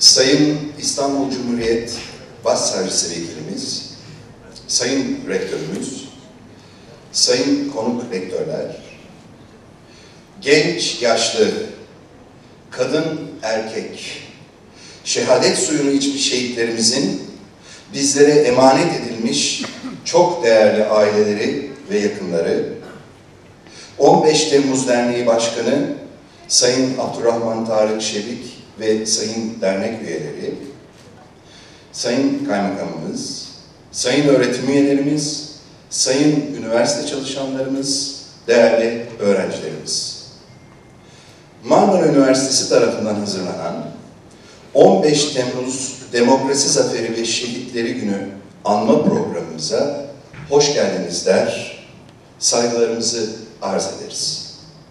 Sayın İstanbul Cumhuriyet Başsavcısı Vekilimiz, Sayın Rektörümüz, Sayın Konuk Rektörler, genç, yaşlı, kadın, erkek, şehadet suyunu içmiş şehitlerimizin bizlere emanet edilmiş çok değerli aileleri ve yakınları, 15 Temmuz Derneği Başkanı Sayın Abdurrahman Tarık Şevik ve Sayın Dernek üyeleri, Sayın Kaymakamımız, Sayın öğretim üyelerimiz, Sayın üniversite çalışanlarımız, değerli öğrencilerimiz. Marmara Üniversitesi tarafından hazırlanan 15 Temmuz Demokrasi Zaferi ve Şehitleri Günü anma programımıza hoş geldiniz der, saygılarımızı arz ederiz.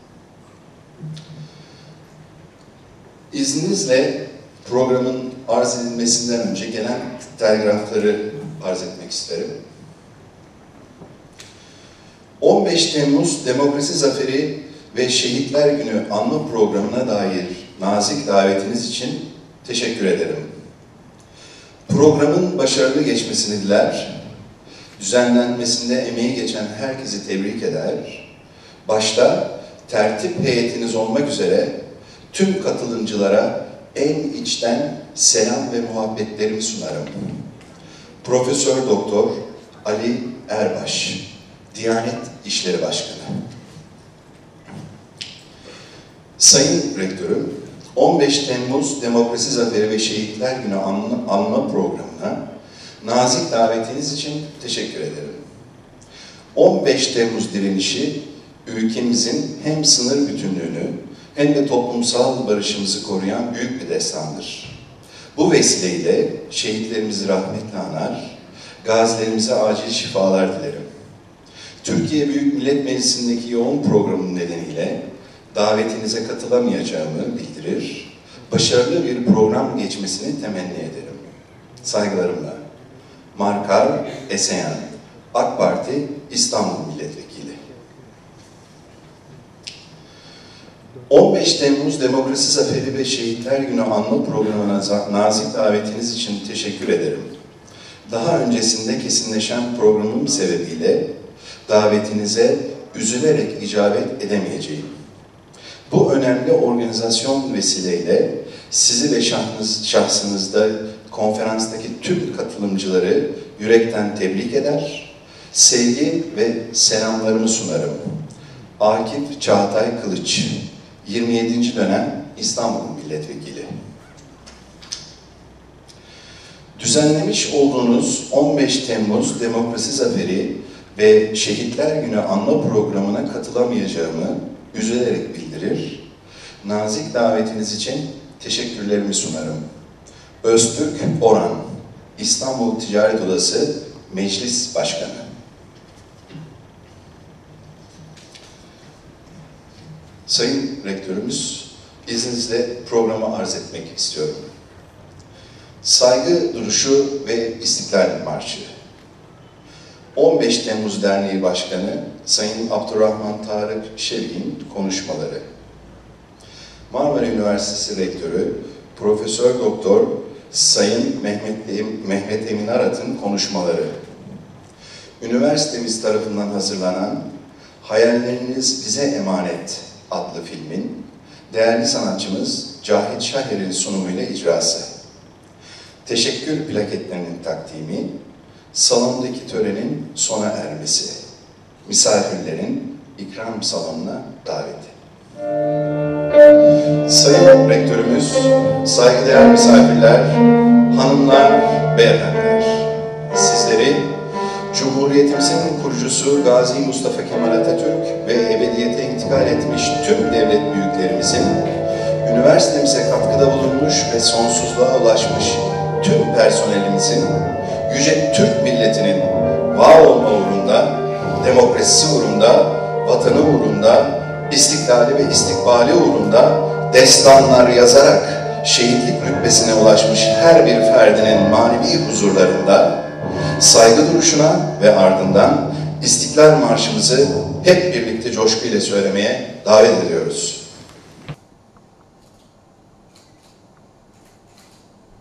İzninizle programın arz edilmesinden önce gelen telgrafları arz etmek isterim. 15 Temmuz Demokrasi Zaferi ve Şehitler Günü anma programına dair nazik davetiniz için teşekkür ederim. Programın başarılı geçmesini diler, düzenlenmesinde emeği geçen herkesi tebrik eder, başta tertip heyetiniz olmak üzere tüm katılımcılara en içten selam ve muhabbetlerimi sunarım. Profesör Doktor Ali Erbaş, Diyanet İşleri Başkanı. Sayın Rektörüm, 15 Temmuz Demokrasi Zaferi ve Şehitler Günü anma programına nazik davetiniz için teşekkür ederim. 15 Temmuz direnişi ülkemizin hem sınır bütünlüğünü hem de toplumsal barışımızı koruyan büyük bir destandır. Bu vesileyle şehitlerimizi rahmetle anar, gazilerimize acil şifalar dilerim. Türkiye Büyük Millet Meclisi'ndeki yoğun programın nedeniyle davetinize katılamayacağımı bildirir, başarılı bir program geçmesini temenni ederim. Saygılarımla. Markar Eseyan, AK Parti İstanbul Milletvekili. 15 Temmuz Demokrasi Zaferi ve Şehitler Günü anma programına nazik davetiniz için teşekkür ederim. Daha öncesinde kesinleşen programım sebebiyle davetinize üzülerek icabet edemeyeceğim. Bu önemli organizasyon vesileyle sizi ve şahsınızda konferanstaki tüm katılımcıları yürekten tebrik eder, sevgi ve selamlarımı sunarım. Akif Çağatay Kılıç, 27. dönem İstanbul Milletvekili. Düzenlemiş olduğunuz 15 Temmuz Demokrasi Zaferi ve Şehitler Günü anma programına katılamayacağımı üzülerek bildirir, nazik davetiniz için teşekkürlerimi sunarım. Öztürk Orhan, İstanbul Ticaret Odası Meclis Başkanı. Sayın Rektörümüz, izninizle programı arz etmek istiyorum. Saygı duruşu ve İstiklal Marşı. 15 Temmuz Derneği Başkanı Sayın Abdurrahman Tarık Şevik'in konuşmaları. Marmara Üniversitesi Rektörü Profesör Doktor Sayın Mehmet Emin Arat'ın konuşmaları. Üniversitemiz tarafından hazırlanan Hayalleriniz Bize Emanet adlı filmin değerli sanatçımız Cahit Şaher'in sunumuyla icrası. Teşekkür plaketlerinin takdimi, salondaki törenin sona ermesi, misafirlerin ikram salonuna daveti. Sayın Rektörümüz, saygıdeğer misafirler, hanımlar, beyefendiler, sizleri Cumhuriyetimizin kurucusu Gazi Mustafa Kemal Atatürk ve ebediyete intikal etmiş tüm devlet büyüklerimizin, üniversitemize katkıda bulunmuş ve sonsuzluğa ulaşmış tüm personelimizin, yüce Türk milletinin var olma uğrunda, demokrasisi uğrunda, vatanı uğrunda, istiklali ve istikbali uğrunda destanlar yazarak şehitlik rütbesine ulaşmış her bir ferdinin manevi huzurlarında saygı duruşuna ve ardından İstiklal Marşımızı hep birlikte coşkuyla söylemeye davet ediyoruz.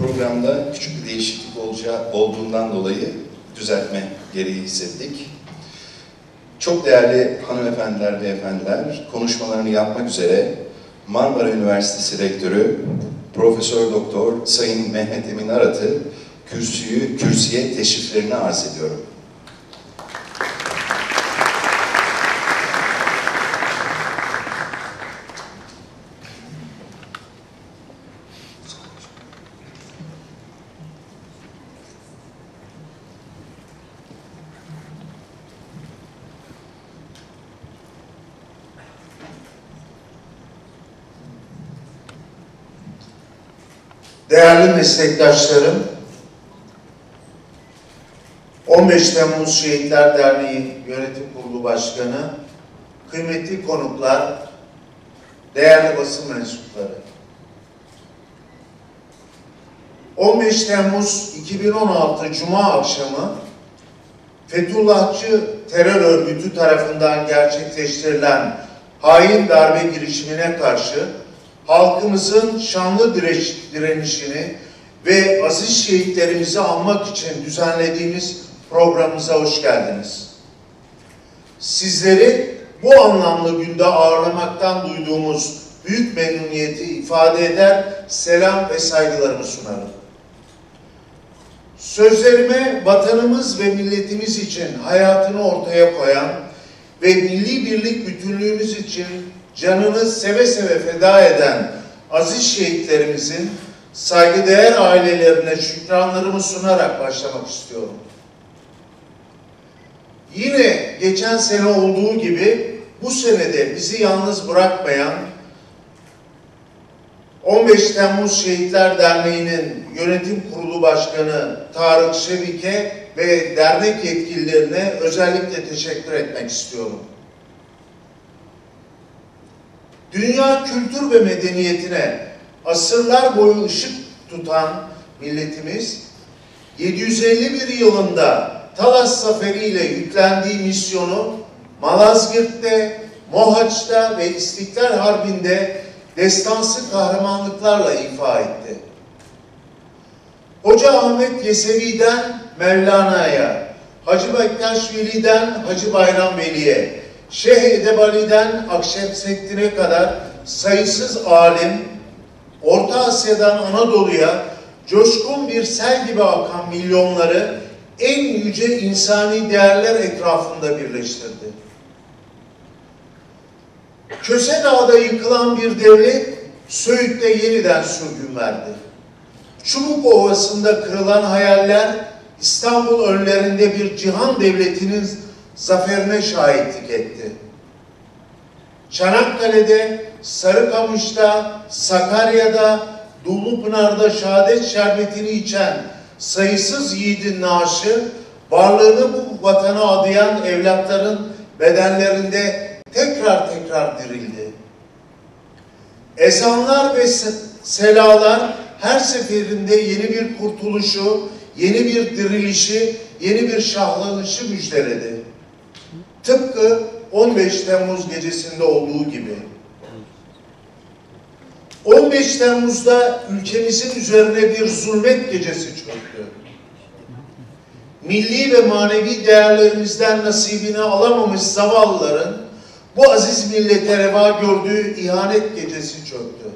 programda küçük bir değişiklik olduğundan dolayı düzeltme gereği hissettik. Çok değerli hanımefendiler, beyefendiler, konuşmalarını yapmak üzere Marmara Üniversitesi Rektörü Profesör Doktor Sayın Mehmet Emin Arat'ı kürsüye teşriflerini arz ediyorum. Değerli meslektaşlarım, 15 Temmuz Şehitler Derneği Yönetim Kurulu Başkanı, kıymetli konuklar, değerli basın mensupları. 15 Temmuz 2016 Cuma akşamı Fethullahçı terör örgütü tarafından gerçekleştirilen hain darbe girişimine karşı halkımızın şanlı direnişini ve aziz şehitlerimizi anmak için düzenlediğimiz programımıza hoş geldiniz. Sizleri bu anlamlı günde ağırlamaktan duyduğumuz büyük memnuniyeti ifade eder, selam ve saygılarımı sunarım. Sözlerime vatanımız ve milletimiz için hayatını ortaya koyan ve milli birlik bütünlüğümüz için canını seve seve feda eden aziz şehitlerimizin saygıdeğer ailelerine şükranlarımı sunarak başlamak istiyorum. Yine geçen sene olduğu gibi bu sene de bizi yalnız bırakmayan 15 Temmuz Şehitler Derneği'nin Yönetim Kurulu Başkanı Tarık Şevik'e ve dernek yetkililerine özellikle teşekkür etmek istiyorum. Dünya kültür ve medeniyetine asırlar boyu ışık tutan milletimiz, 751 yılında Talas Zaferi ile yüklendiği misyonu Malazgirt'te, Mohaç'ta ve İstiklal Harbi'nde destansı kahramanlıklarla ifa etti. Hoca Ahmet Yesevi'den Mevlana'ya, Hacı Bektaş Veli'den Hacı Bayram Veli'ye, Şeyh Edebali'den Akşemseddin'e kadar sayısız alim, Orta Asya'dan Anadolu'ya coşkun bir sel gibi akan milyonları en yüce insani değerler etrafında birleştirdi. Köse Dağ'da yıkılan bir devlet, Söğüt'te yeniden sürgün verdi. Çubuk Ovası'nda kırılan hayaller, İstanbul önlerinde bir cihan devletinin zaferine şahitlik etti. Çanakkale'de, Sarıkamış'ta, Sakarya'da, Dumlupınar'da şehadet şerbetini içen sayısız yiğidin naaşı, varlığını bu vatana adayan evlatların bedenlerinde tekrar dirildi. Ezanlar ve selalar her seferinde yeni bir kurtuluşu, yeni bir dirilişi, yeni bir şahlanışı müjdeledi. Tıpkı 15 Temmuz gecesinde olduğu gibi. 15 Temmuz'da ülkemizin üzerine bir zulmet gecesi çöktü. Milli ve manevi değerlerimizden nasibini alamamış zavallıların bu aziz millete reva gördüğü ihanet gecesi çöktü.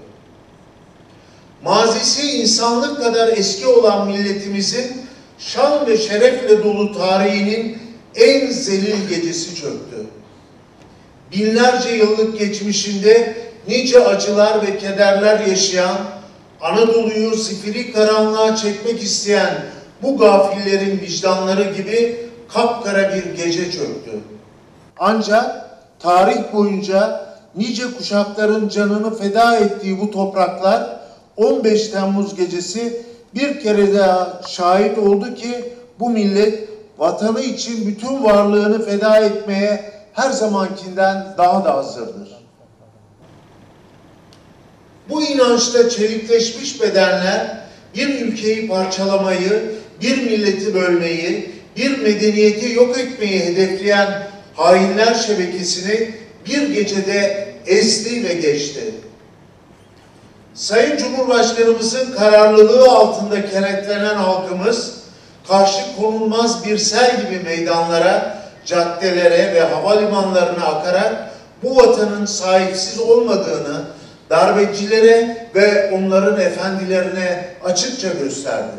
Mazisi insanlık kadar eski olan milletimizin şan ve şerefle dolu tarihinin en zelil gecesi çöktü. Binlerce yıllık geçmişinde nice acılar ve kederler yaşayan, Anadolu'yu zifiri karanlığa çekmek isteyen bu gafillerin vicdanları gibi kapkara bir gece çöktü. Ancak tarih boyunca nice kuşakların canını feda ettiği bu topraklar 15 Temmuz gecesi bir kere daha şahit oldu ki bu millet vatanı için bütün varlığını feda etmeye her zamankinden daha da hazırdır. Bu inançta çelikleşmiş bedenler bir ülkeyi parçalamayı, bir milleti bölmeyi, bir medeniyeti yok etmeyi hedefleyen hainler şebekesini bir gecede ezdi ve geçti. Sayın Cumhurbaşkanımızın kararlılığı altında kenetlenen halkımız, karşı konulmaz bir sel gibi meydanlara, caddelere ve havalimanlarına akarak bu vatanın sahipsiz olmadığını darbecilere ve onların efendilerine açıkça gösterdi.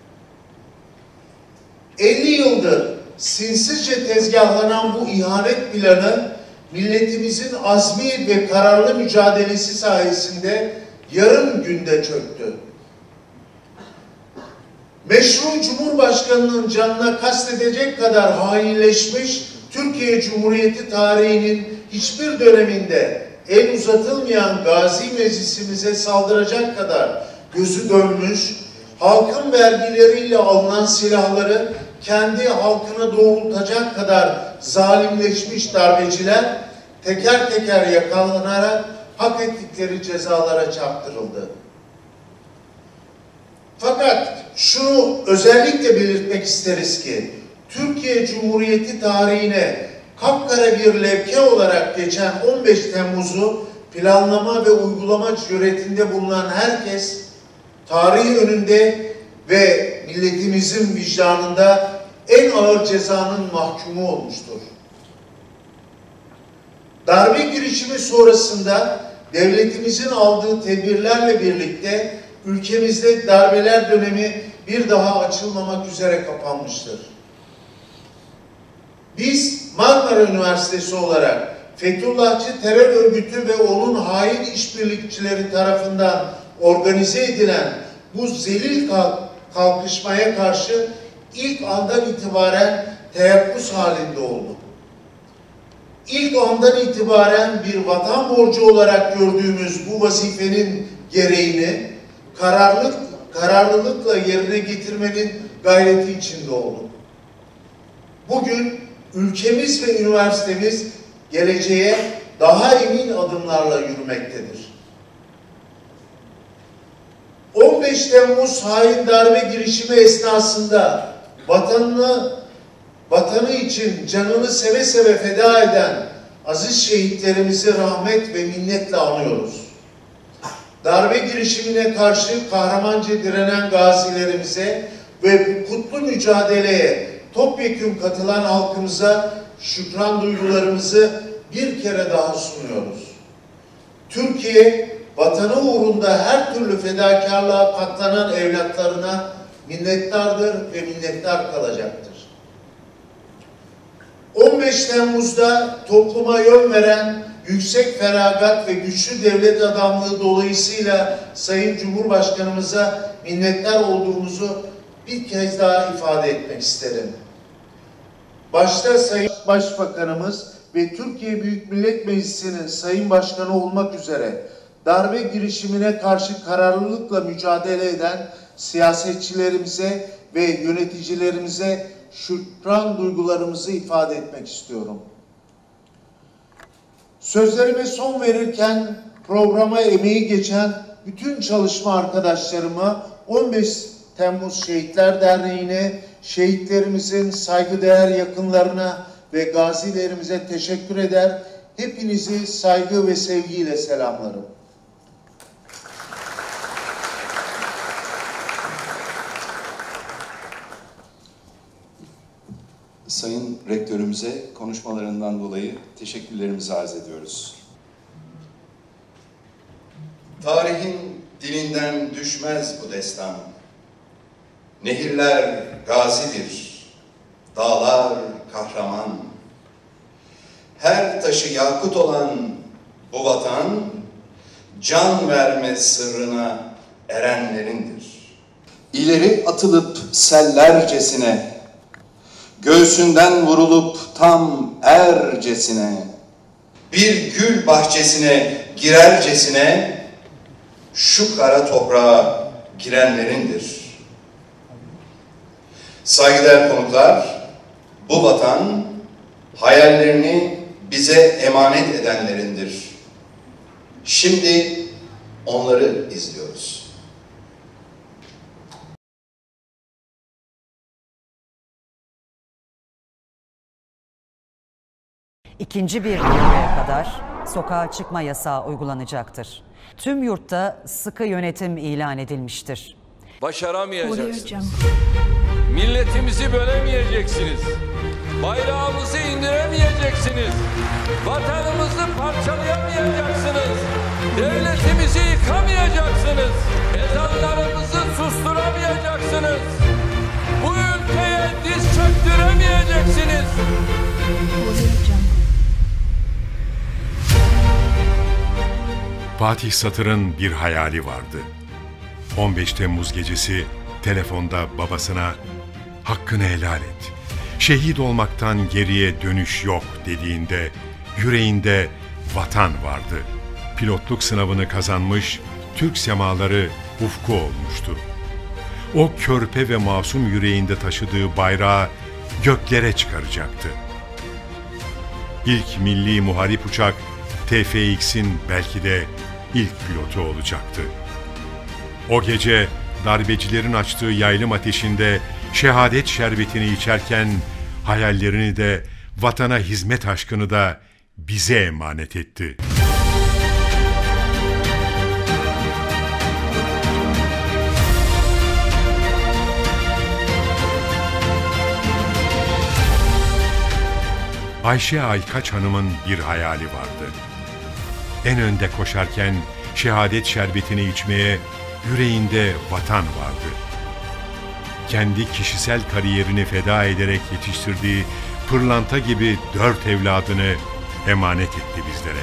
50 yıldır sinsizce tezgahlanan bu ihanet planı milletimizin azmi ve kararlı mücadelesi sayesinde yarım günde çöktü. Meşru Cumhurbaşkanı'nın canına kastedecek kadar hainleşmiş Türkiye Cumhuriyeti tarihinin hiçbir döneminde el uzatılmayan Gazi Meclisimize saldıracak kadar gözü dönmüş, halkın vergileriyle alınan silahları kendi halkına doğrultacak kadar zalimleşmiş darbeciler teker teker yakalanarak hak ettikleri cezalara çarptırıldı. Fakat şunu özellikle belirtmek isteriz ki Türkiye Cumhuriyeti tarihine kapkara bir levke olarak geçen 15 Temmuz'u planlama ve uygulama cüretinde bulunan herkes tarih önünde ve milletimizin vicdanında en ağır cezanın mahkumu olmuştur. Darbe girişimi sonrasında devletimizin aldığı tedbirlerle birlikte ülkemizde darbeler dönemi bir daha açılmamak üzere kapanmıştır. Biz Marmara Üniversitesi olarak Fethullahçı terör örgütü ve onun hain işbirlikçileri tarafından organize edilen bu zelil kalkışmaya karşı ilk andan itibaren teyakkuz halinde olduk. İlk andan itibaren bir vatan borcu olarak gördüğümüz bu vazifenin gereğini kararlılıkla yerine getirmenin gayreti içinde olduk. Bugün ülkemiz ve üniversitemiz geleceğe daha emin adımlarla yürümektedir. 15 Temmuz hain darbe girişimi esnasında vatanı için canını seve seve feda eden aziz şehitlerimizi rahmet ve minnetle anıyoruz. Darbe girişimine karşı kahramanca direnen gazilerimize ve kutlu mücadeleye topyekün katılan halkımıza şükran duygularımızı bir kere daha sunuyoruz. Türkiye, vatanı uğrunda her türlü fedakarlığa katlanan evlatlarına minnettardır ve minnettar kalacaktır. 15 Temmuz'da topluma yön veren yüksek feragat ve güçlü devlet adamlığı dolayısıyla Sayın Cumhurbaşkanımıza minnettar olduğumuzu bir kez daha ifade etmek isterim. Başta Sayın Başbakanımız ve Türkiye Büyük Millet Meclisi'nin Sayın Başkanı olmak üzere darbe girişimine karşı kararlılıkla mücadele eden siyasetçilerimize ve yöneticilerimize şükran duygularımızı ifade etmek istiyorum. Sözlerime son verirken programa emeği geçen bütün çalışma arkadaşlarıma, 15 Temmuz Şehitler Derneği'ne, şehitlerimizin saygıdeğer yakınlarına ve gazilerimize teşekkür eder. Hepinizi saygı ve sevgiyle selamlarım. Sayın Rektörümüze konuşmalarından dolayı teşekkürlerimizi arz ediyoruz. Tarihin dilinden düşmez bu destan. Nehirler gazidir, dağlar kahraman. Her taşı yakut olan bu vatan, can verme sırrına erenlerindir. İleri atılıp sellercesine, göğsünden vurulup tam ercesine, bir gül bahçesine girercesine, şu kara toprağa girenlerindir. Saygıdeğer konuklar, bu vatan hayallerini bize emanet edenlerindir. Şimdi onları izliyoruz. İkinci bir yılaya kadar sokağa çıkma yasağı uygulanacaktır. Tüm yurtta sıkı yönetim ilan edilmiştir. Başaramayacaksınız. Milletimizi bölemeyeceksiniz. Bayrağımızı indiremeyeceksiniz. Vatanımızı parçalayamayacaksınız. Devletimizi yıkamayacaksınız. Ezanlarımızı susturamayacaksınız. Bu ülkeye diz çöktüremeyeceksiniz. Fatih Satır'ın bir hayali vardı. 15 Temmuz gecesi telefonda babasına "Hakkını helal et, şehit olmaktan geriye dönüş yok" dediğinde yüreğinde vatan vardı. Pilotluk sınavını kazanmış, Türk semaları ufku olmuştu. O körpe ve masum yüreğinde taşıdığı bayrağı göklere çıkaracaktı. İlk milli muharip uçak TFX'in belki de ilk pilotu olacaktı. O gece darbecilerin açtığı yaylım ateşinde şehadet şerbetini içerken hayallerini de vatana hizmet aşkını da bize emanet etti. Ayşe Aykaç Hanım'ın bir hayali vardı. En önde koşarken şehadet şerbetini içmeye yüreğinde vatan vardı. Kendi kişisel kariyerini feda ederek yetiştirdiği pırlanta gibi 4 evladını emanet etti bizlere.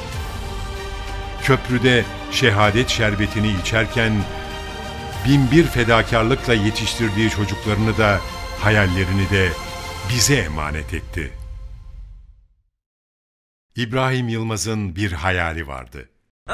Köprüde şehadet şerbetini içerken binbir fedakarlıkla yetiştirdiği çocuklarını da hayallerini de bize emanet etti. İbrahim Yılmaz'ın bir hayali vardı.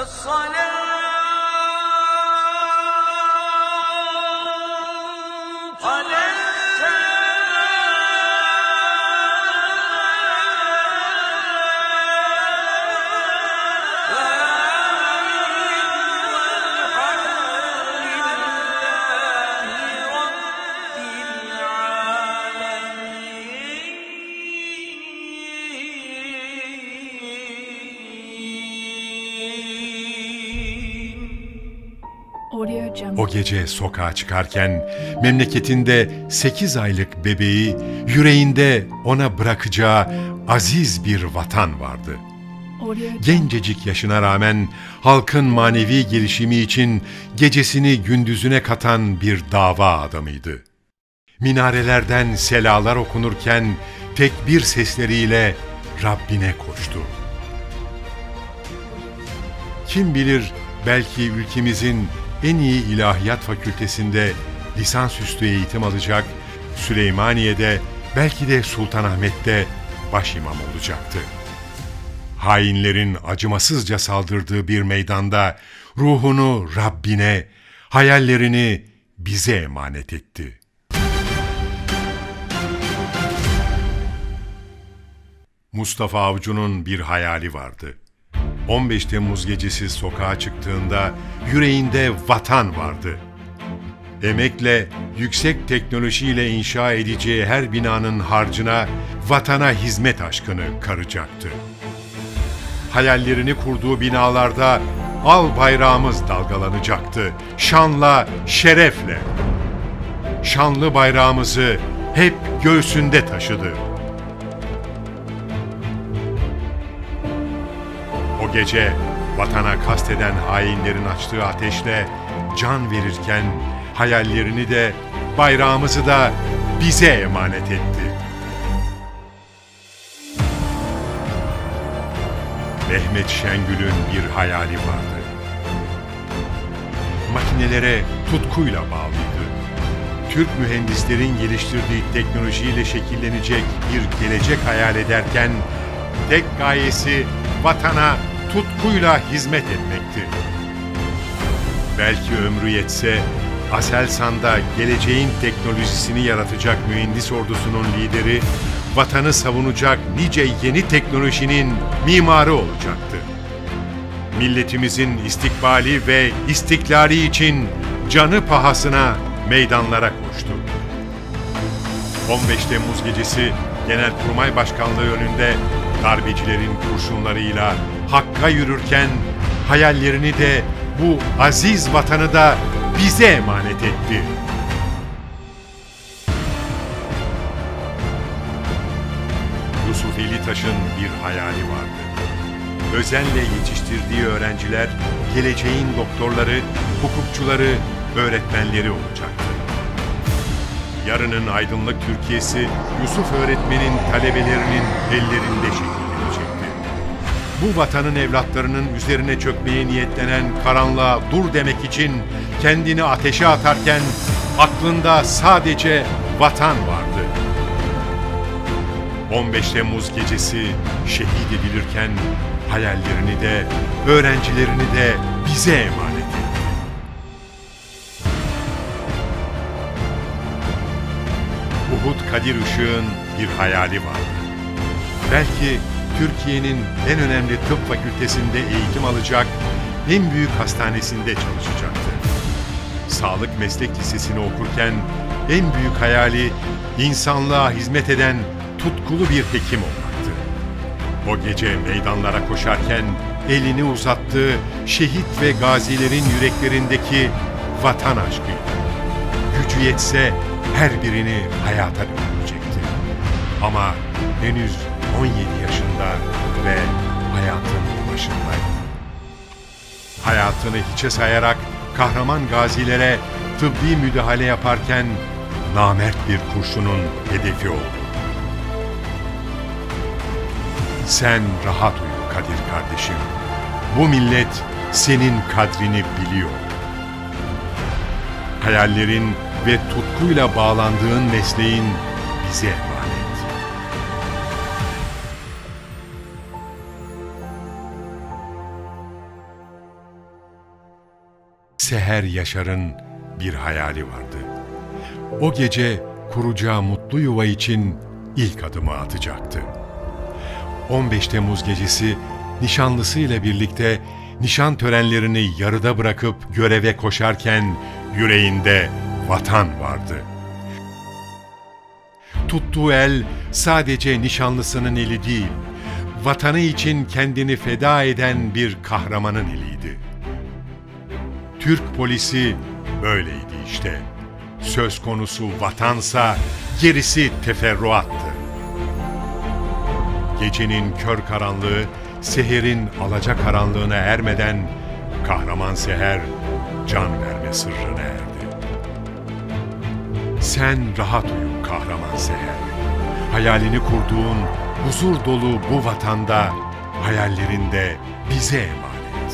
O gece sokağa çıkarken memleketinde 8 aylık bebeği, yüreğinde ona bırakacağı aziz bir vatan vardı. Gencecik yaşına rağmen halkın manevi gelişimi için gecesini gündüzüne katan bir dava adamıydı. Minarelerden selalar okunurken tekbir sesleriyle Rabbine koştu. Kim bilir, belki ülkemizin en iyi ilahiyat fakültesinde lisansüstü eğitim alacak, Süleymaniye'de, belki de Sultanahmet'te başimam olacaktı. Hainlerin acımasızca saldırdığı bir meydanda ruhunu Rabbine, hayallerini bize emanet etti. Mustafa Avcı'nın bir hayali vardı. 15 Temmuz gecesi sokağa çıktığında yüreğinde vatan vardı. Emekle, yüksek teknolojiyle inşa edeceği her binanın harcına vatana hizmet aşkını karacaktı. Hayallerini kurduğu binalarda al bayrağımız dalgalanacaktı, şanla, şerefle. Şanlı bayrağımızı hep göğsünde taşıdı. O gece vatana kasteden hainlerin açtığı ateşle can verirken hayallerini de bayrağımızı da bize emanet etti. Mehmet Şengül'ün bir hayali vardı. Makinelere tutkuyla bağlıydı. Türk mühendislerin geliştirdiği teknolojiyle şekillenecek bir gelecek hayal ederken tek gayesi vatana tutkuyla hizmet etmekti. Belki ömrü yetse Aselsan'da geleceğin teknolojisini yaratacak mühendis ordusunun lideri, vatanı savunacak nice yeni teknolojinin mimarı olacaktı. Milletimizin istikbali ve istiklali için canı pahasına meydanlara koştu. 15 Temmuz gecesi Genelkurmay Başkanlığı önünde darbecilerin kurşunlarıyla Hakk'a yürürken hayallerini de bu aziz vatanı da bize emanet etti. Yusuf Elitaş'ın bir hayali vardı. Özenle yetiştirdiği öğrenciler geleceğin doktorları, hukukçuları, öğretmenleri olacaktı. Yarının aydınlık Türkiye'si Yusuf öğretmenin talebelerinin ellerinde şekillenecekti. Bu vatanın evlatlarının üzerine çökmeye niyetlenen karanlığa dur demek için kendini ateşe atarken aklında sadece vatan vardı. 15 Temmuz gecesi şehit edilirken hayallerini de, öğrencilerini de bize emanet etti. Uhud Kadir Işık'ın bir hayali vardı. Belki Türkiye'nin en önemli tıp fakültesinde eğitim alacak, en büyük hastanesinde çalışacaktı. Sağlık Meslek Lisesi'ni okurken en büyük hayali insanlığa hizmet eden tutkulu bir hekim olmaktı. O gece meydanlara koşarken elini uzattığı şehit ve gazilerin yüreklerindeki vatan aşkıydı. Gücü yetse her birini hayata döndürecekti. Ama henüz 17 yaşında ve hayatın başındaydı. Hayatını hiçe sayarak kahraman gazilere tıbbi müdahale yaparken namert bir kurşunun hedefi oldu. Sen rahat uyu Kadir kardeşim. Bu millet senin kadrini biliyor. Hayallerin ve tutkuyla bağlandığın mesleğin bize emanet. Seher Yaşar'ın bir hayali vardı. O gece kuracağı mutlu yuva için ilk adımı atacaktı. 15 Temmuz gecesi nişanlısıyla birlikte nişan törenlerini yarıda bırakıp göreve koşarken yüreğinde vatan vardı. Tuttuğu el sadece nişanlısının eli değil, vatanı için kendini feda eden bir kahramanın eliydi. Türk polisi böyleydi işte. Söz konusu vatansa gerisi teferruattı. Gecenin kör karanlığı, seherin alacakaranlığına ermeden kahraman Seher can verme sırrına erdi. Sen rahat uyu kahraman Seher. Hayalini kurduğun huzur dolu bu vatanda, hayallerinde bize emanet.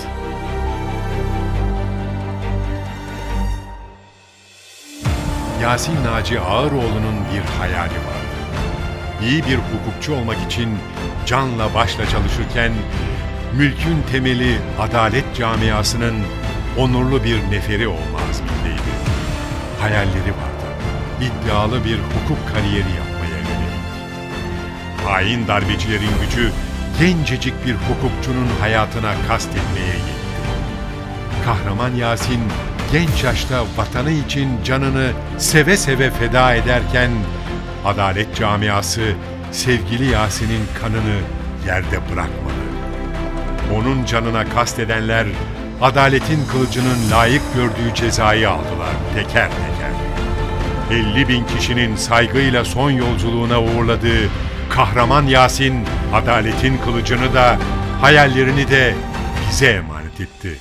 Yasin Naci Ağıroğlu'nun bir hayali vardı. İyi bir hukukçu olmak için canla başla çalışırken, mülkün temeli adalet camiasının onurlu bir neferi olma azmindeydi. Hayalleri vardı. İddialı bir hukuk kariyeri yapmaya yönelik. Hain darbecilerin gücü gencecik bir hukukçunun hayatına kastetmeye yetti. Kahraman Yasin genç yaşta vatanı için canını seve seve feda ederken adalet camiası sevgili Yasin'in kanını yerde bırakmadı. Onun canına kastedenler adaletin kılıcının layık gördüğü cezayı aldılar teker teker. 50.000 kişinin saygıyla son yolculuğuna uğurladığı kahraman Yasin adaletin kılıcını da hayallerini de bize emanet etti.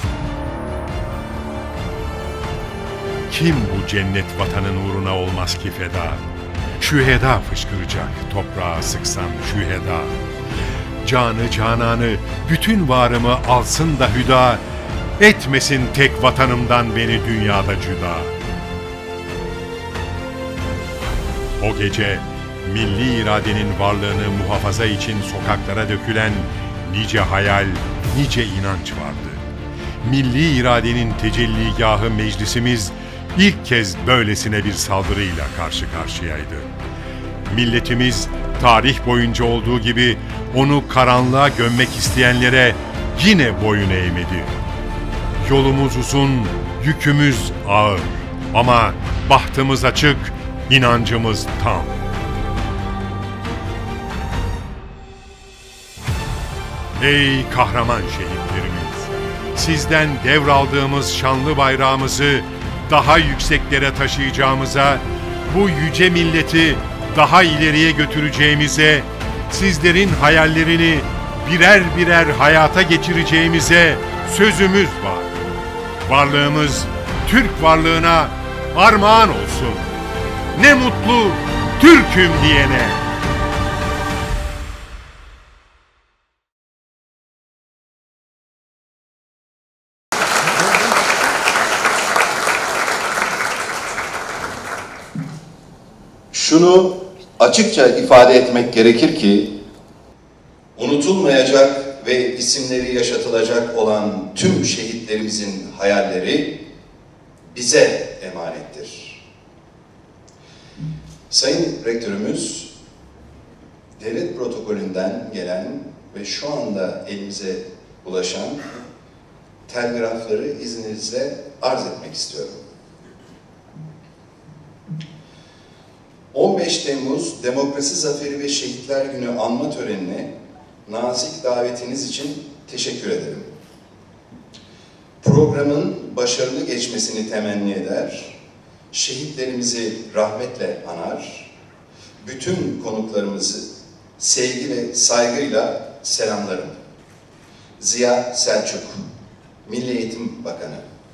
Kim bu cennet vatanın uğruna olmaz ki feda? Şüheda fışkıracak toprağa sıksam şüheda. Canı cananı bütün varımı alsın da hüda, etmesin tek vatanımdan beni dünyada cüda. O gece milli iradenin varlığını muhafaza için sokaklara dökülen nice hayal, nice inanç vardı. Milli iradenin tecelligahı meclisimiz ilk kez böylesine bir saldırıyla karşı karşıyaydı. Milletimiz tarih boyunca olduğu gibi onu karanlığa gömmek isteyenlere yine boyun eğmedi. Yolumuz uzun, yükümüz ağır ama bahtımız açık, inancımız tam. Ey kahraman şehitlerimiz! sizden devraldığımız şanlı bayrağımızı daha yükseklere taşıyacağımıza, bu yüce milleti daha ileriye götüreceğimize, sizlerin hayallerini birer birer hayata geçireceğimize sözümüz var. Varlığımız Türk varlığına armağan olsun. Ne mutlu Türk'üm diyene. Şunu açıkça ifade etmek gerekir ki, unutulmayacak ve isimleri yaşatılacak olan tüm şehitlerimizin hayalleri bize emanettir. Sayın Rektörümüz, devlet protokolünden gelen ve şu anda elimize ulaşan telgrafları izninizle arz etmek istiyorum. 15 Temmuz Demokrasi Zaferi ve Şehitler Günü anma törenine nazik davetiniz için teşekkür ederim. Programın başarılı geçmesini temenni eder, şehitlerimizi rahmetle anar, bütün konuklarımızı sevgi ve saygıyla selamlarım. Ziya Selçuk, Milli Eğitim Bakanı.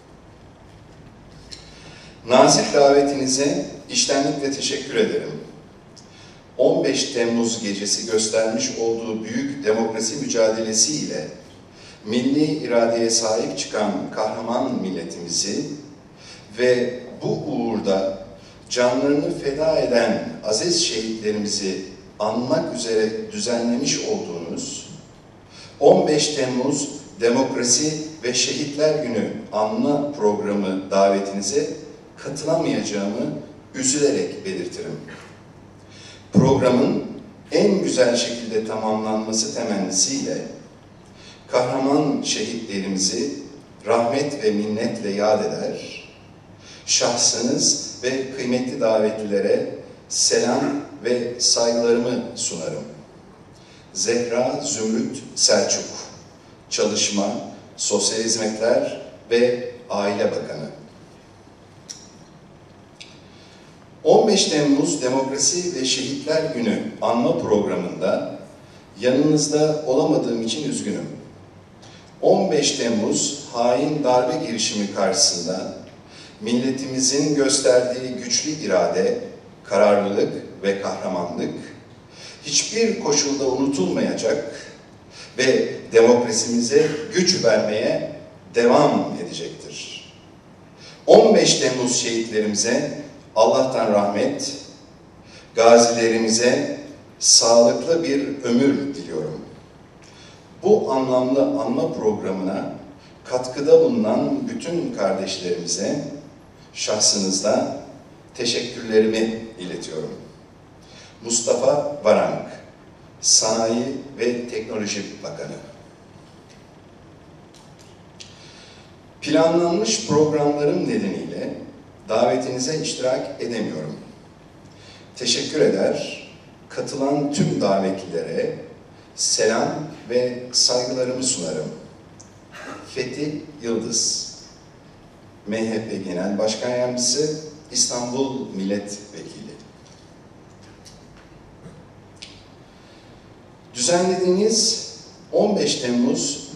Nazik davetinize içtenlikle teşekkür ederim. 15 Temmuz gecesi göstermiş olduğu büyük demokrasi mücadelesiyle milli iradeye sahip çıkan kahraman milletimizi ve bu uğurda canlarını feda eden aziz şehitlerimizi anmak üzere düzenlemiş olduğunuz 15 Temmuz Demokrasi ve Şehitler Günü anma programı davetinize katılamayacağımı üzülerek belirtirim. Programın en güzel şekilde tamamlanması temennisiyle kahraman şehitlerimizi rahmet ve minnetle yad eder, şahsınız ve kıymetli davetlilere selam ve saygılarımı sunarım. Zehra Zümrüt Selçuk, Çalışma, Sosyal Hizmetler ve Aile Bakanı. 15 Temmuz Demokrasi ve Şehitler Günü anma programında yanınızda olamadığım için üzgünüm. 15 Temmuz hain darbe girişimi karşısında milletimizin gösterdiği güçlü irade, kararlılık ve kahramanlık hiçbir koşulda unutulmayacak ve demokrasimize güç vermeye devam edecektir. 15 Temmuz şehitlerimize Allah'tan rahmet, gazilerimize sağlıklı bir ömür diliyorum. Bu anlamlı anma programına katkıda bulunan bütün kardeşlerimize şahsınızda teşekkürlerimi iletiyorum. Mustafa Varank, Sanayi ve Teknoloji Bakanı. Planlanmış programlarım nedeniyle davetinize iştirak edemiyorum. Teşekkür eder, katılan tüm davetlilere selam ve saygılarımı sunarım. Fethi Yıldız, MHP Genel Başkan Yardımcısı, İstanbul Milletvekili. Düzenlediğiniz 15 Temmuz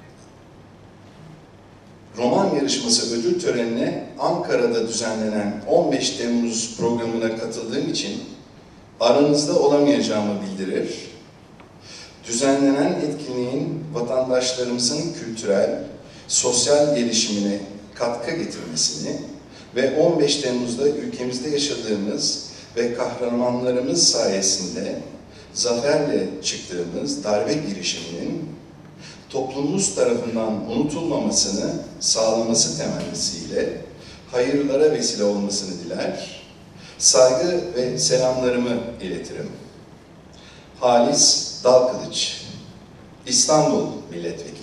roman yarışması ödül törenine Ankara'da düzenlenen 15 Temmuz programına katıldığım için aranızda olamayacağımı bildirir. Düzenlenen etkinliğin vatandaşlarımızın kültürel, sosyal gelişimine katkı getirmesini ve 15 Temmuz'da ülkemizde yaşadığımız ve kahramanlarımız sayesinde zaferle çıktığımız darbe girişiminin toplumumuz tarafından unutulmamasını sağlaması temennisiyle hayırlara vesile olmasını diler, saygı ve selamlarımı iletirim. Halis Dalkılıç, İstanbul Milletvekili.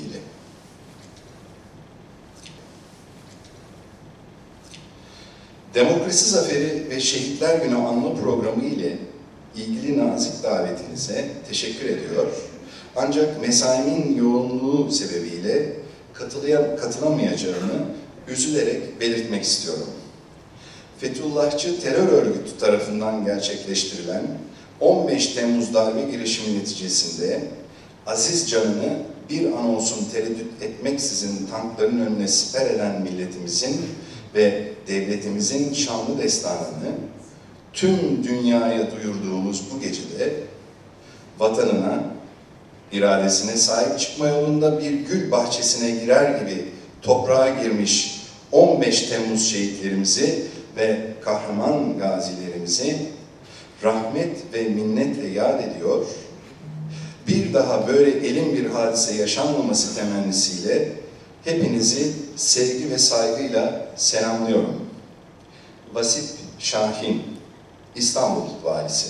Demokrasi Zaferi ve Şehitler Günü anma programı ile ilgili nazik davetinize teşekkür ediyor. Ancak mesaimin yoğunluğu sebebiyle katılamayacağımı üzülerek belirtmek istiyorum. Fethullahçı terör örgütü tarafından gerçekleştirilen 15 Temmuz darbe girişimi neticesinde aziz canını bir an olsun tereddüt etmeksizin tankların önüne siper eden milletimizin ve devletimizin şanlı destanını tüm dünyaya duyurduğumuz bu gecede vatanına, iradesine sahip çıkma yolunda bir gül bahçesine girer gibi toprağa girmiş 15 Temmuz şehitlerimizi ve kahraman gazilerimizi rahmet ve minnetle yad ediyor, bir daha böyle elin bir hadise yaşanmaması temennisiyle hepinizi sevgi ve saygıyla selamlıyorum. Vasip Şahin, İstanbul Valisi.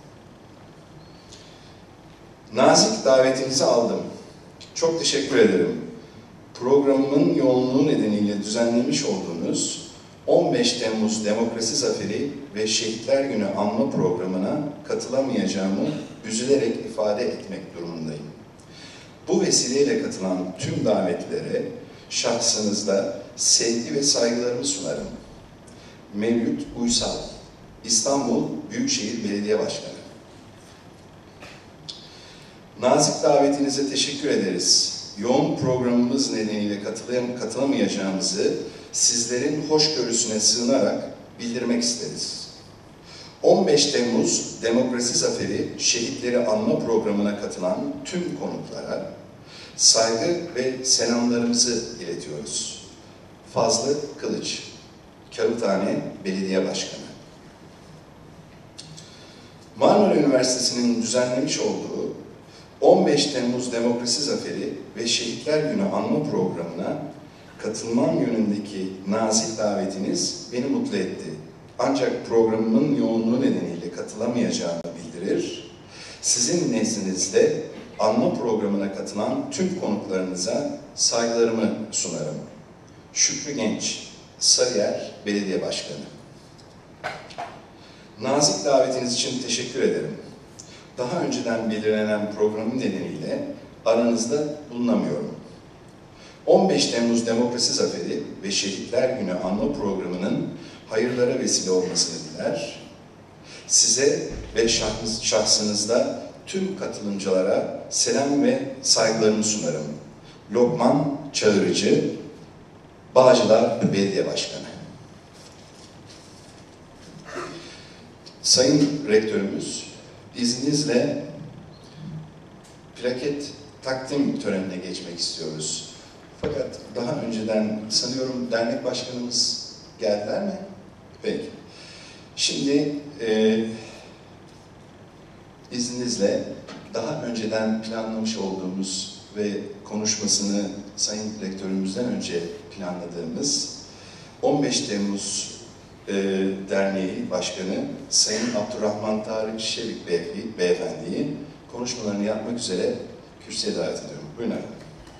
Nazik davetinizi aldım. Çok teşekkür ederim. Programımın yoğunluğu nedeniyle düzenlemiş olduğunuz 15 Temmuz Demokrasi Zaferi ve Şehitler Günü anma programına katılamayacağımı üzülerek ifade etmek durumundayım. Bu vesileyle katılan tüm davetlere şahsınızda sevgi ve saygılarımı sunarım. Mevlüt Uysal, İstanbul Büyükşehir Belediye Başkanı. Nazik davetinize teşekkür ederiz. Yoğun programımız nedeniyle katılamayacağımızı sizlerin hoşgörüsüne sığınarak bildirmek isteriz. 15 Temmuz Demokrasi Zaferi Şehitleri Anma Programı'na katılan tüm konuklara saygı ve selamlarımızı iletiyoruz. Fazlı Kılıç, Kağıthane Belediye Başkanı. Marmara Üniversitesi'nin düzenlemiş olduğu 15 Temmuz Demokrasi Zaferi ve Şehitler Günü Anma Programı'na katılmam yönündeki nazik davetiniz beni mutlu etti. Ancak programımın yoğunluğu nedeniyle katılamayacağımı bildirir. Sizin nezdinizde anma programına katılan tüm konuklarınıza saygılarımı sunarım. Şükrü Genç, Sarıyer Belediye Başkanı. Nazik davetiniz için teşekkür ederim. Daha önceden belirlenen programım nedeniyle aranızda bulunamıyorum. 15 Temmuz Demokrasi Zaferi ve Şehitler Günü Anma Programı'nın hayırlara vesile olmasını diler. Size ve şahsınızda tüm katılımcılara selam ve saygılarımı sunarım. Lokman Çağırıcı, Bağcılar Belediye Başkanı. Sayın Rektörümüz, izninizle plaket takdim törenine geçmek istiyoruz. Fakat daha önceden sanıyorum dernek başkanımız geldiler mi? Peki. Şimdi izninizle daha önceden planlamış olduğumuz ve konuşmasını Sayın Rektörümüzden önce planladığımız 15 Temmuz Derneği Başkanı Sayın Abdurrahman Tarık Şevik Beyefendi'yi konuşmalarını yapmak üzere kürsüye davet ediyorum. Buyurun efendim.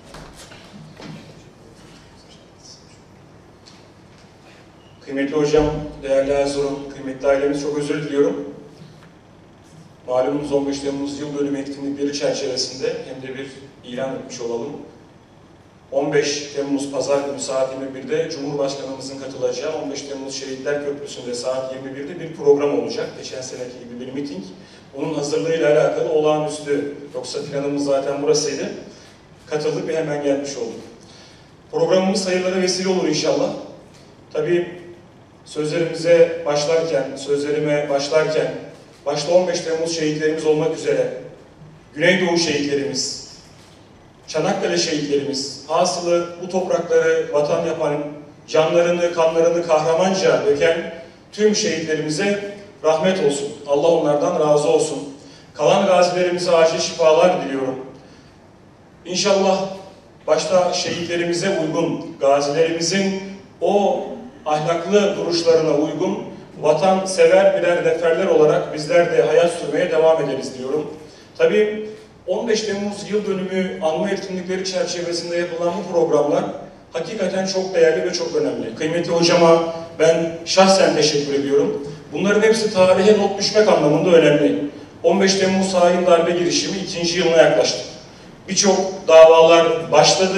Kıymetli hocam, değerli Erzurum, kıymetli ailemiz, çok özür diliyorum. Malumunuz 15 Temmuz yıl dönümü etkinlikleri çerçevesinde hem de bir ilan etmiş olalım. 15 Temmuz Pazar günü saat 21'de Cumhurbaşkanımızın katılacağı 15 Temmuz Şehitler Köprüsü'nde saat 21'de bir program olacak. Geçen seneki gibi bir miting. Onun hazırlığıyla alakalı olağanüstü, yoksa planımız zaten burasıydı. Katıldık ve hemen gelmiş olduk. Programımız hayırlara vesile olur inşallah. Tabii sözlerime başlarken, başta 15 Temmuz şehitlerimiz olmak üzere, Güneydoğu şehitlerimiz, Çanakkale şehitlerimiz, hasılı bu toprakları vatan yapan, canlarını, kanlarını kahramanca döken tüm şehitlerimize rahmet olsun. Allah onlardan razı olsun. Kalan gazilerimize acil şifalar diliyorum. İnşallah başta şehitlerimize uygun, gazilerimizin o ahlaklı duruşlarına uygun, vatansever birer neferler olarak bizler de hayat sürmeye devam ederiz diyorum. Tabii 15 Temmuz yıl dönümü anma etkinlikleri çerçevesinde yapılan bu programlar hakikaten çok değerli ve çok önemli. Kıymetli hocama ben şahsen teşekkür ediyorum. Bunların hepsi tarihe not düşmek anlamında önemli. 15 Temmuz hain darbe girişimi 2. yılına yaklaştı. Birçok davalar başladı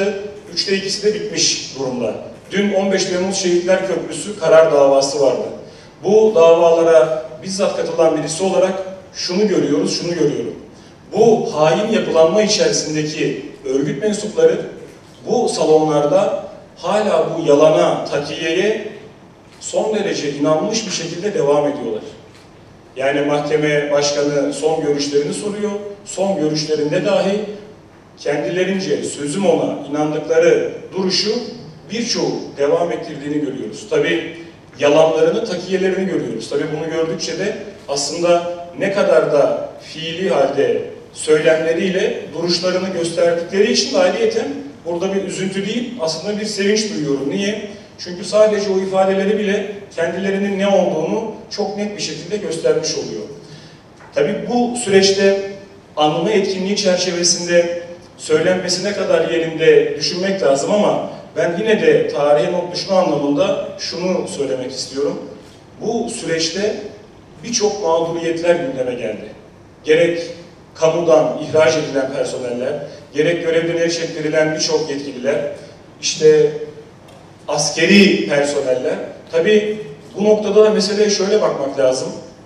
3'te 2'si de bitmiş durumda. Dün 15 Temmuz Şehitler Köprüsü karar davası vardı. Bu davalara bizzat katılan birisi olarak şunu görüyorum. Bu hain yapılanma içerisindeki örgüt mensupları bu salonlarda hala bu yalana, takiyeye son derece inanmış bir şekilde devam ediyorlar. Yani mahkeme başkanı son görüşlerini soruyor. Son görüşlerinde dahi kendilerince sözüm ona inandıkları duruşu birçoğu devam ettirdiğini görüyoruz. Tabii yalanlarını, takiyelerini görüyoruz. Tabii bunu gördükçe de aslında ne kadar da fiili halde söylemleriyle duruşlarını gösterdikleri için de ayrıyeten burada bir üzüntü değil, aslında bir sevinç duyuyorum. Niye? Çünkü sadece o ifadeleri bile kendilerinin ne olduğunu çok net bir şekilde göstermiş oluyor. Tabii bu süreçte anma etkinliği çerçevesinde söylenmesi ne kadar yerinde düşünmek lazım ama ben yine de tarihe not düşme anlamında şunu söylemek istiyorum. Bu süreçte birçok mağduriyetler gündeme geldi. Gerek kamudan ihraç edilen personeller, gerek görevden el çektirilen birçok yetkililer, işte askeri personeller. Tabii bu noktada da meseleye şöyle bakmak lazım.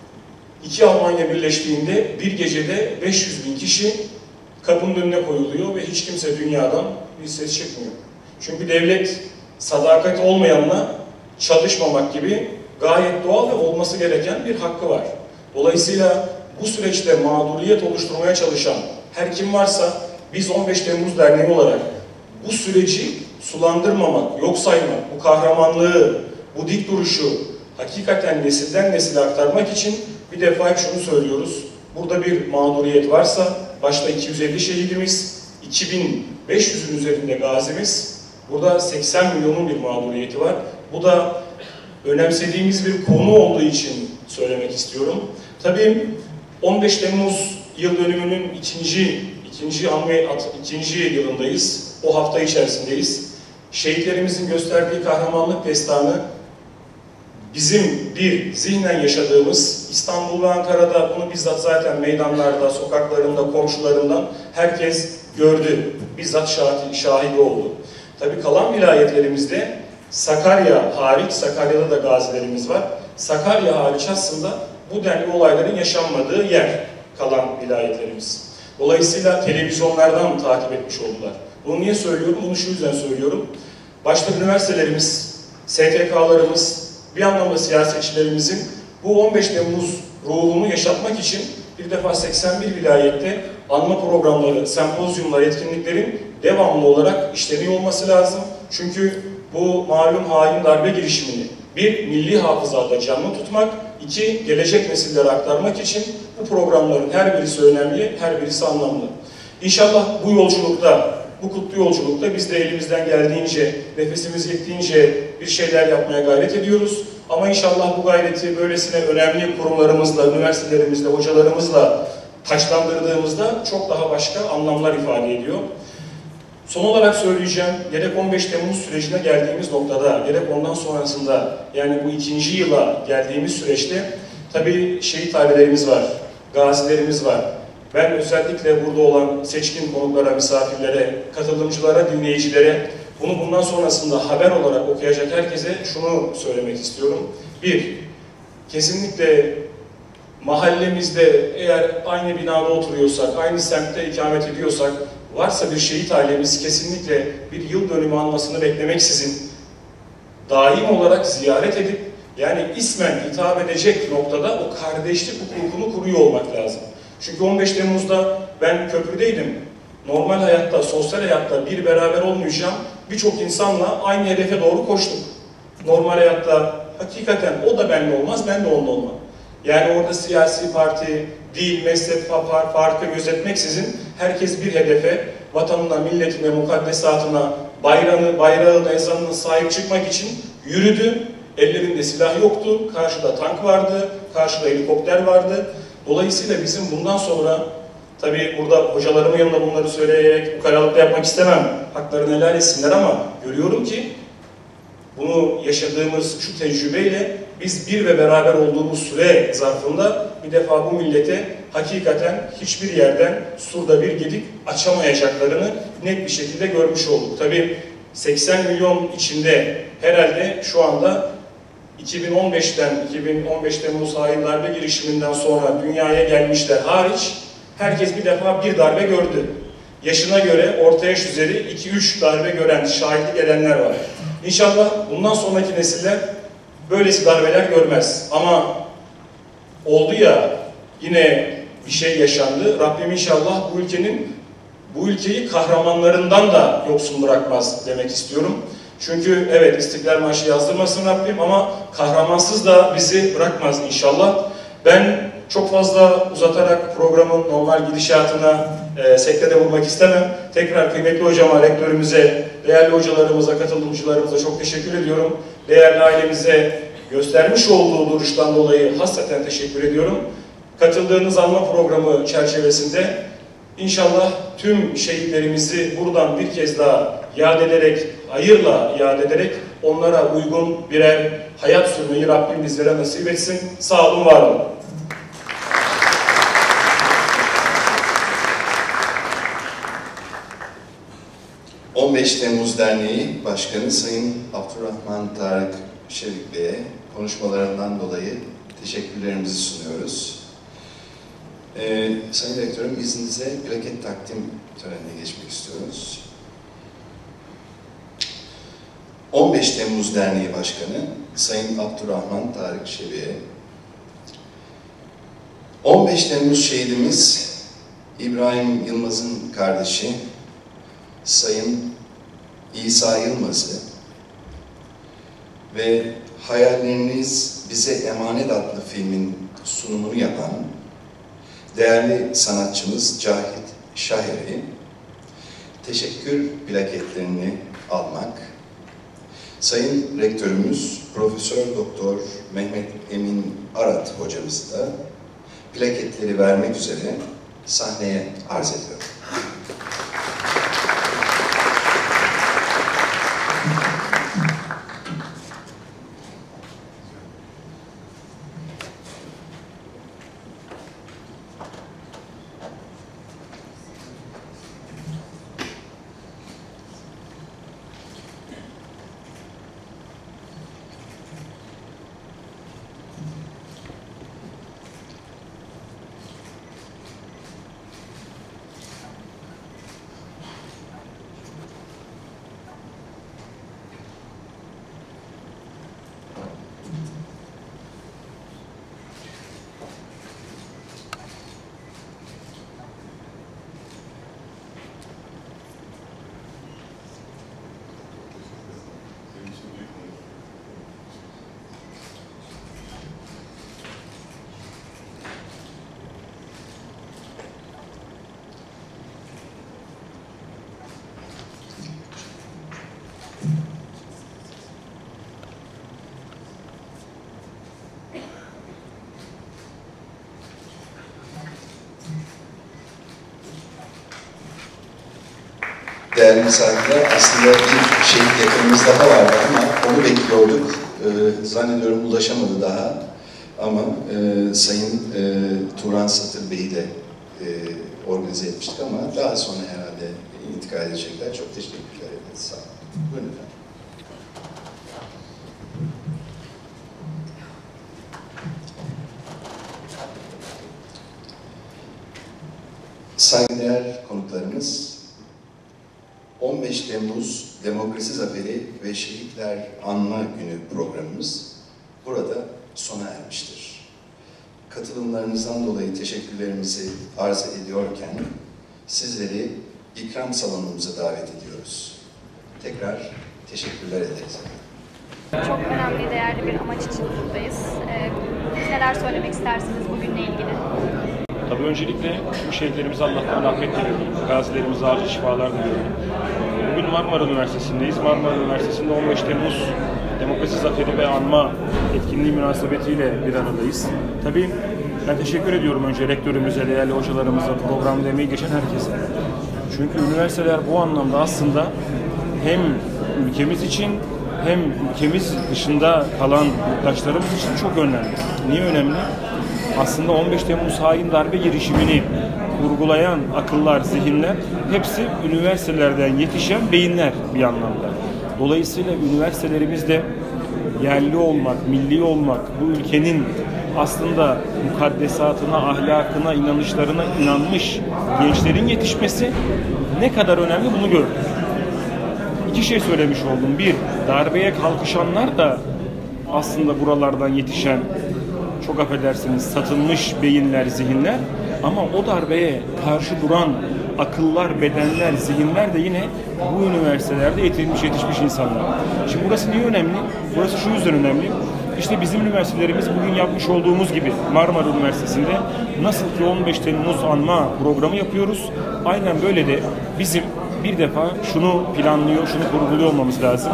İki Almanya birleştiğinde bir gecede 500.000 kişi kapının önüne koyuluyor ve hiç kimse dünyadan bir ses çıkmıyor. Çünkü devlet sadakat olmayanla çalışmamak gibi gayet doğal ve olması gereken bir hakkı var. Dolayısıyla bu süreçte mağduriyet oluşturmaya çalışan her kim varsa biz 15 Temmuz Derneği olarak bu süreci sulandırmamak, yok saymak, bu kahramanlığı, bu dik duruşu hakikaten nesilden nesile aktarmak için bir defa hep şunu söylüyoruz. Burada bir mağduriyet varsa başta 250 şehidimiz, 2500'ün üzerinde gazimiz, burada 80 milyonun bir mağduriyeti var. Bu da önemsediğimiz bir konu olduğu için söylemek istiyorum. Tabii 15 Temmuz yıl dönümünün ikinci yılındayız. O hafta içerisindeyiz. Şehitlerimizin gösterdiği kahramanlık destanı bizim bir zihnen yaşadığımız, İstanbul ve Ankara'da bunu bizzat zaten meydanlarda, sokaklarında, komşularından herkes gördü. Bizzat şahidi oldu. Tabii kalan vilayetlerimizde Sakarya hariç, Sakarya'da da gazilerimiz var. Sakarya hariç aslında bu denli olayların yaşanmadığı yer kalan vilayetlerimiz. Dolayısıyla televizyonlardan takip etmiş oldular. Bunu niye söylüyorum? Bunu şu yüzden söylüyorum. Başta üniversitelerimiz, STK'larımız, bir anlamda siyasetçilerimizin bu 15 Temmuz ruhunu yaşatmak için bir defa 81 vilayette anma programları, sempozyumlar, etkinliklerin devamlı olarak işleniyor olması lazım. Çünkü bu malum hain darbe girişimini bir, milli hafızada canlı tutmak, iki, gelecek nesillere aktarmak için bu programların her birisi önemli, her birisi anlamlı. İnşallah bu yolculukta, bu kutlu yolculukta biz de elimizden geldiğince, nefesimiz yettiğince bir şeyler yapmaya gayret ediyoruz. Ama inşallah bu gayreti böylesine önemli kurumlarımızla, üniversitelerimizle, hocalarımızla taçlandırdığımızda çok daha başka anlamlar ifade ediyor. Son olarak söyleyeceğim, gerek 15 Temmuz sürecine geldiğimiz noktada, gerek ondan sonrasında, yani bu ikinci yıla geldiğimiz süreçte tabii şehit ailelerimiz var, gazilerimiz var. Ben özellikle burada olan seçkin konuklara, misafirlere, katılımcılara, dinleyicilere, bunu bundan sonrasında haber olarak okuyacak herkese şunu söylemek istiyorum. Bir, kesinlikle mahallemizde eğer aynı binada oturuyorsak, aynı semtte ikamet ediyorsak, varsa bir şehit ailemiz kesinlikle bir yıl dönümü anmasını beklemeksizin daim olarak ziyaret edip, yani ismen hitap edecek noktada o kardeşlik hukukunu kuruyor olmak lazım. Çünkü 15 Temmuz'da ben köprüdeydim. Normal hayatta, sosyal hayatta bir beraber olmayacağım. Birçok insanla aynı hedefe doğru koştuk. Normal hayatta hakikaten o da benimle olmaz, ben de onunla olmam. Yani orada siyasi parti, dil, mezhep farkı gözetmeksizin herkes bir hedefe, vatanına, milletine, mukaddesatına, bayrağına, ezanına sahip çıkmak için yürüdü. Ellerinde silah yoktu, karşıda tank vardı, karşıda helikopter vardı. Dolayısıyla bizim bundan sonra, tabii burada hocalarımın yanında bunları söyleyerek ukalalıkla yapmak istemem, haklarını helal etsinler ama görüyorum ki bunu yaşadığımız şu tecrübeyle biz bir ve beraber olduğumuz süre zarfında bir defa bu millete hakikaten hiçbir yerden surda bir gedik açamayacaklarını net bir şekilde görmüş olduk. Tabii 80 milyon içinde herhalde şu anda 2015 Temmuz hain darbe girişiminden sonra dünyaya gelmişler hariç herkes bir defa bir darbe gördü. Yaşına göre orta yaş üzeri 2-3 darbe gören, şahitlik edenler var. İnşallah bundan sonraki nesiller böylesi darbeler görmez. Ama oldu ya, yine bir şey yaşandı. Rabbim inşallah bu ülkeyi kahramanlarından da yoksun bırakmaz demek istiyorum. Çünkü evet, İstiklal Marşı yazdırmasın Rabbim ama kahramansız da bizi bırakmaz inşallah. Ben çok fazla uzatarak programın normal gidişatına sektede vurmak istemem. Tekrar kıymetli hocama, rektörümüze, değerli hocalarımıza, katılımcılarımıza çok teşekkür ediyorum. Değerli ailemize göstermiş olduğu duruştan dolayı hasreten teşekkür ediyorum. Katıldığınız anma programı çerçevesinde inşallah tüm şehitlerimizi buradan bir kez daha yad ederek, hayırla yad ederek onlara uygun birer hayat sürmeyi Rabbim bizlere nasip etsin. Sağ olun, var olun. ...15 Temmuz Derneği Başkanı Sayın Abdurrahman Tarık Şevik Bey'e konuşmalarından dolayı teşekkürlerimizi sunuyoruz. Sayın Rektörüm, izninizle plaket takdim törenine geçmek istiyoruz. 15 Temmuz Derneği Başkanı Sayın Abdurrahman Tarık Şevik'e 15 Temmuz şehidimiz İbrahim Yılmaz'ın kardeşi Sayın İsa Yılmaz'ı ve Hayalleriniz Bize Emanet adlı filmin sunumunu yapan değerli sanatçımız Cahit Şaher'i teşekkür plaketlerini almak, Sayın Rektörümüz Profesör Doktor Mehmet Emin Arat hocamızı da plaketleri vermek üzere sahneye arz ediyorum. Değerli misafirler, aslında bir şehit yakınımız daha vardı ama onu bekliyorduk. Zannediyorum ulaşamadı daha. Ama Sayın Turan Satır Bey'i de organize etmiştik ama daha sonra herhalde intikal edecekler. Çok teşekkürler. Evet, sağ olun. Buyurun efendim. Saygıdeğer konuklarımız, 15 Temmuz Demokrasi Zaferi ve Şehitler Anma Günü programımız burada sona ermiştir. Katılımlarınızdan dolayı teşekkürlerimizi arz ediyorken sizleri ikram salonumuza davet ediyoruz. Tekrar teşekkürler ederiz. Çok önemli, değerli bir amaç için buradayız. Neler söylemek istersiniz bugünle ilgili? Tabii öncelikle bu şehitlerimize Allah'tan rahmet diliyorum. Gazilerimize acil şifalar diliyorum. Bugün Marmara Üniversitesi'ndeyiz. Marmara Üniversitesi'nde 15 Temmuz Demokrasi Zaferi ve Anma etkinliği münasebetiyle bir aradayız. Tabii ben teşekkür ediyorum önce rektörümüze, değerli hocalarımıza, programda emeği geçen herkese. Çünkü üniversiteler bu anlamda aslında hem ülkemiz için hem ülkemiz dışında kalan yurttaşlarımız için çok önemli. Niye önemli? Aslında 15 Temmuz hain darbe girişimini kurgulayan akıllar, zihinler hepsi üniversitelerden yetişen beyinler bir anlamda. Dolayısıyla üniversitelerimizde yerli olmak, milli olmak, bu ülkenin aslında mukaddesatına, ahlakına, inanışlarına inanmış gençlerin yetişmesi ne kadar önemli bunu gördük. İki şey söylemiş oldum. Bir, darbeye kalkışanlar da aslında buralardan yetişen, çok affedersiniz, satılmış beyinler, zihinler, ama o darbeye karşı duran akıllar, bedenler, zihinler de yine bu üniversitelerde yetişmiş insanlar. Şimdi burası niye önemli? Burası şu yüzden önemli. İşte bizim üniversitelerimiz bugün yapmış olduğumuz gibi Marmara Üniversitesi'nde nasıl ki 15 Temmuz anma programı yapıyoruz, aynen böyle de bizim bir defa şunu planlıyor, şunu kurguluyor olmamız lazım.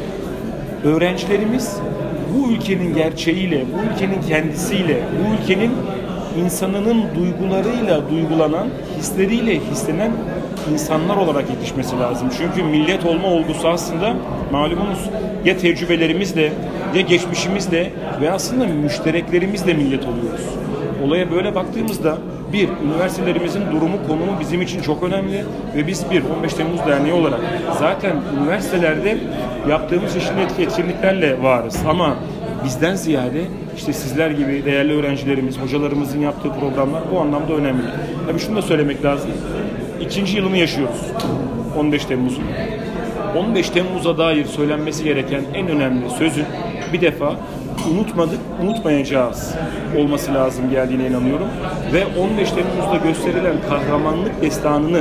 Öğrencilerimiz bu ülkenin gerçeğiyle, bu ülkenin kendisiyle, bu ülkenin insanının duygularıyla duygulanan, hisleriyle hislenen insanlar olarak yetişmesi lazım. Çünkü millet olma olgusu aslında malumunuz ya tecrübelerimizle, ya geçmişimizle ve aslında müştereklerimizle millet oluyoruz. Olaya böyle baktığımızda bir, üniversitelerimizin durumu, konumu bizim için çok önemli ve biz 15 Temmuz Derneği olarak zaten üniversitelerde yaptığımız çeşitli etkinliklerle varız ama bizden ziyade işte sizler gibi değerli öğrencilerimiz, hocalarımızın yaptığı programlar bu anlamda önemli. Tabii şunu da söylemek lazım. 2. yılını yaşıyoruz 15 Temmuz'un. 15 Temmuz'a dair söylenmesi gereken en önemli sözün bir defa unutmadık, unutmayacağız olması lazım geldiğine inanıyorum. Ve 15 Temmuz'da gösterilen kahramanlık destanını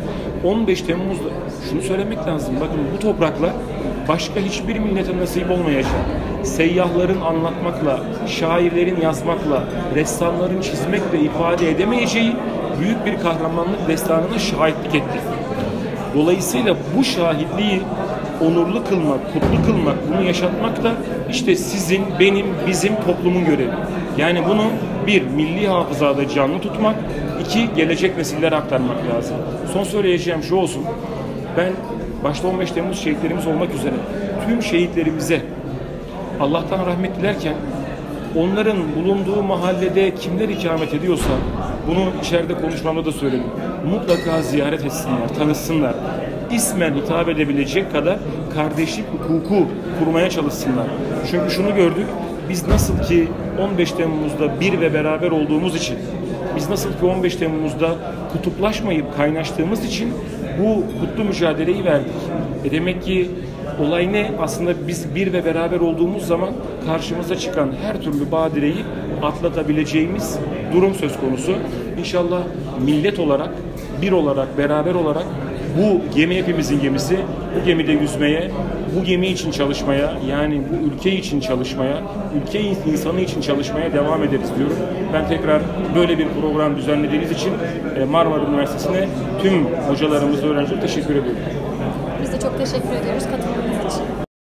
15 Temmuz'da şunu söylemek lazım. Bakın bu topraklar başka hiçbir millete nasip olmayacak. Seyyahların anlatmakla, şairlerin yazmakla, ressamların çizmekle ifade edemeyeceği büyük bir kahramanlık destanına şahitlik etti. Dolayısıyla bu şahitliği onurlu kılmak, kutlu kılmak, bunu yaşatmak da işte sizin, benim, bizim toplumun görevi. Yani bunu bir, milli hafızada canlı tutmak, iki, gelecek nesillere aktarmak lazım. Son söyleyeceğim şu olsun, ben başta 15 Temmuz şehitlerimiz olmak üzere tüm şehitlerimize Allah'tan rahmet dilerken onların bulunduğu mahallede kimler ikamet ediyorsa, bunu içeride konuşmamda da söyledim, mutlaka ziyaret etsinler, tanışsınlar. İsmen hitap edebilecek kadar kardeşlik hukuku kurmaya çalışsınlar. Çünkü şunu gördük, biz nasıl ki 15 Temmuz'da bir ve beraber olduğumuz için, biz nasıl ki 15 Temmuz'da kutuplaşmayıp kaynaştığımız için bu kutlu mücadeleyi verdik. Demek ki olay ne? Aslında biz bir ve beraber olduğumuz zaman karşımıza çıkan her türlü badireyi atlatabileceğimiz durum söz konusu. İnşallah millet olarak, bir olarak, beraber olarak bu gemi hepimizin gemisi, bu gemide yüzmeye, bu gemi için çalışmaya, yani bu ülke için çalışmaya, ülke insanı için çalışmaya devam ederiz diyorum. Ben tekrar böyle bir program düzenlediğiniz için Marmara Üniversitesi'ne tüm hocalarımıza, öğrencilere teşekkür ediyorum. Biz de çok teşekkür ediyoruz.